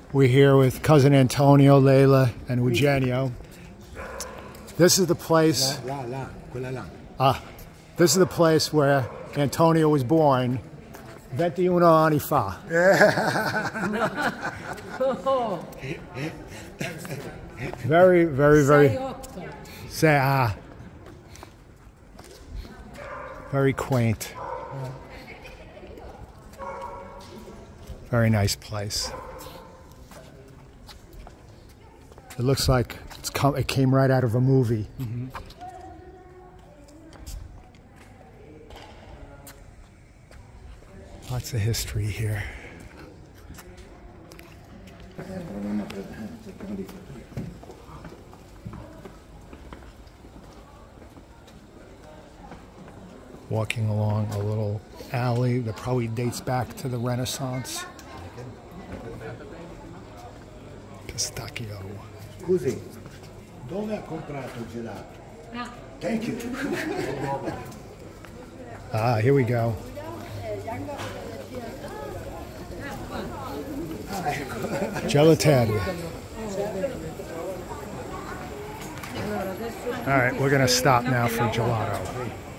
We're here with cousin Antonio, Leila, and Eugenio. This is the place. This is the place where Antonio was born. 21 anni fa. Very, very, very. Very quaint. Very nice place. It looks like it came right out of a movie. Mm-hmm. Lots of history here. Walking along a little alley that probably dates back to the Renaissance. Pistacchio. Scusi, dove ha comprato il gelato? Thank you. Here we go. Gelateria. All right, we're going to stop now for gelato.